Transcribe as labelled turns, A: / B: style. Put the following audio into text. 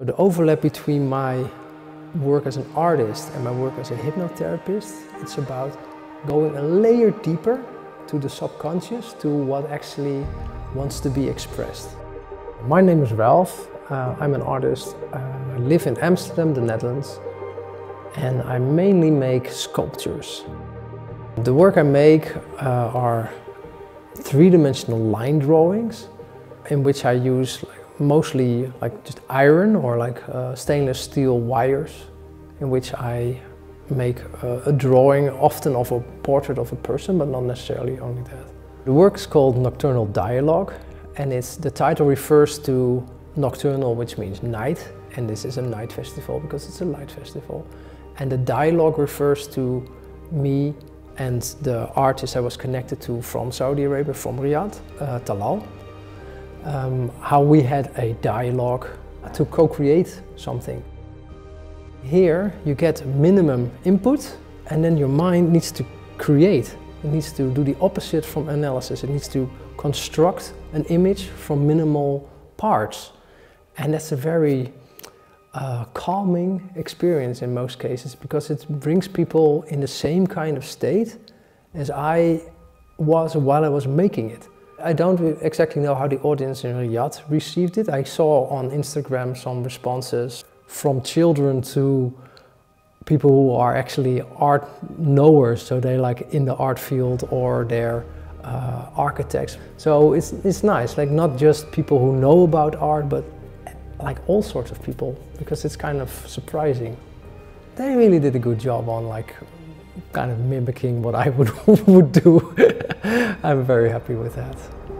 A: The overlap between my work as an artist and my work as a hypnotherapist, it's about going a layer deeper to the subconscious, to what actually wants to be expressed. My name is Ralph, I'm an artist. I live in Amsterdam, the Netherlands, and I mainly make sculptures. The work I make are three-dimensional line drawings in which I use mostly just iron or stainless steel wires, in which I make a drawing, often of a portrait of a person, but not necessarily only that. The work is called Nocturnal Dialogue, and the title refers to nocturnal, which means night, and this is a night festival because it's a light festival. And the dialogue refers to me and the artist I was connected to from Saudi Arabia, from Riyadh, Talal. How we had a dialogue to co-create something. Here you get minimum input, and then your mind needs to create. It needs to do the opposite from analysis. It needs to construct an image from minimal parts. And that's a very calming experience in most cases, because it brings people in the same kind of state as I was while I was making it. I don't exactly know how the audience in Riyadh received it. I saw on Instagram some responses from children to people who are actually art knowers, so they're in the art field or they're architects. So it's nice, not just people who know about art, but all sorts of people, because it's kind of surprising. They really did a good job on kind of mimicking what I would do. I'm very happy with that.